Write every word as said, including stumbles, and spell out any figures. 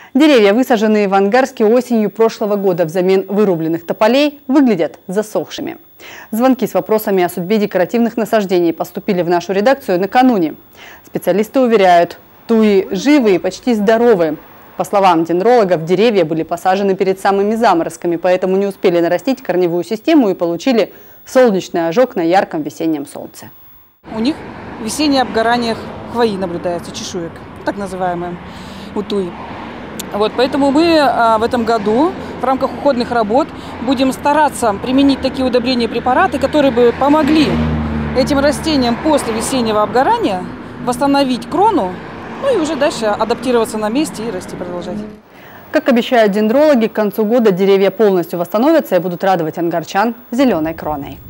Деревья, высаженные в Ангарске осенью прошлого года взамен вырубленных тополей, выглядят засохшими. Звонки с вопросами о судьбе декоративных насаждений поступили в нашу редакцию накануне. Специалисты уверяют, туи живы и почти здоровы. По словам дендрологов, деревья были посажены перед самыми заморозками, поэтому не успели нарастить корневую систему и получили солнечный ожог на ярком весеннем солнце. У них весеннее обгорание хвои наблюдается, чешуек, так называемые, у туи. Вот, поэтому мы а, в этом году в рамках уходных работ будем стараться применить такие удобрения и препараты, которые бы помогли этим растениям после весеннего обгорания восстановить крону, ну и уже дальше адаптироваться на месте и расти, продолжать. Как обещают дендрологи, к концу года деревья полностью восстановятся и будут радовать ангарчан зеленой кроной.